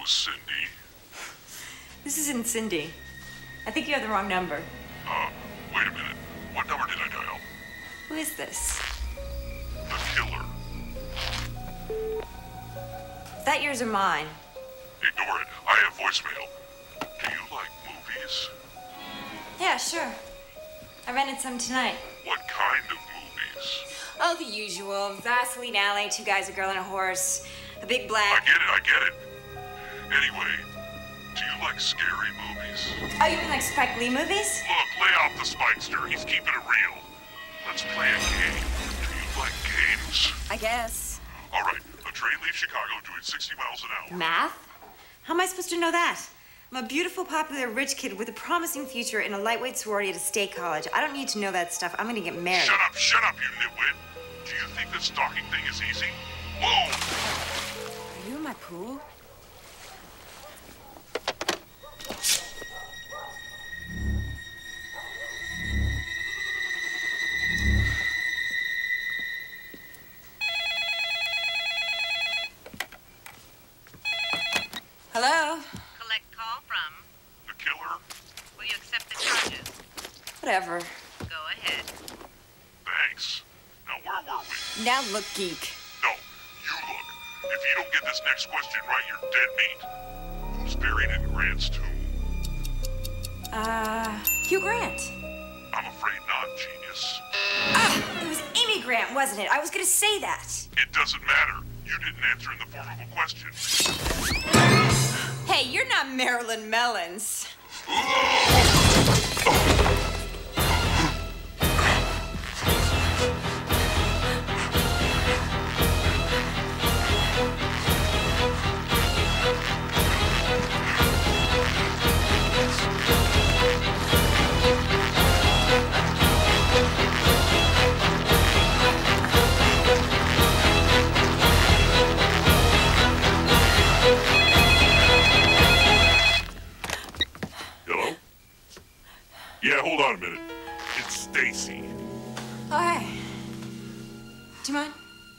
Cindy. This isn't Cindy. I think you have the wrong number. Wait a minute. What number did I dial? Who is this? The killer. Is that yours or mine? Ignore it. I have voicemail. Do you like movies? Yeah, sure. I rented some tonight. What kind of movies? Oh, the usual. Vaseline Alley, two guys, a girl, and a horse. A big black... I get it. Anyway, do you like scary movies? Oh, you mean like Spike Lee movies? Look, lay off the Spikester. He's keeping it real. Let's play a game. Do you like games? I guess. All right, a train leaves Chicago doing 60 miles an hour. Math? How am I supposed to know that? I'm a beautiful, popular, rich kid with a promising future in a lightweight sorority at a state college. I don't need to know that stuff. I'm gonna get married. Shut up, you nitwit. Do you think this stalking thing is easy? Whoa! Are you in my pool? Hello? Collect call from... The killer? Will you accept the charges? Whatever. Go ahead. Thanks. Now, where were we? Now look, geek. No, you look. If you don't get this next question right, you're dead meat. Who's buried in Grant's tomb? Hugh Grant. I'm afraid not, genius. Ah, it was Aimee Graham, wasn't it? I was gonna say that. It doesn't matter. You didn't answer in the form of a question. Hey, you're not Marilyn Mellons. Hello? Yeah, hold on a minute. It's Stacy. Oh, hey. Do you mind?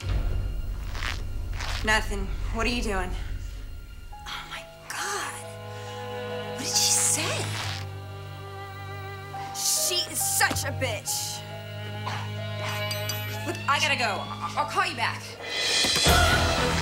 Nothing. What are you doing? Oh, my God. What did she say? She is such a bitch. Look, I gotta go. I'll call you back.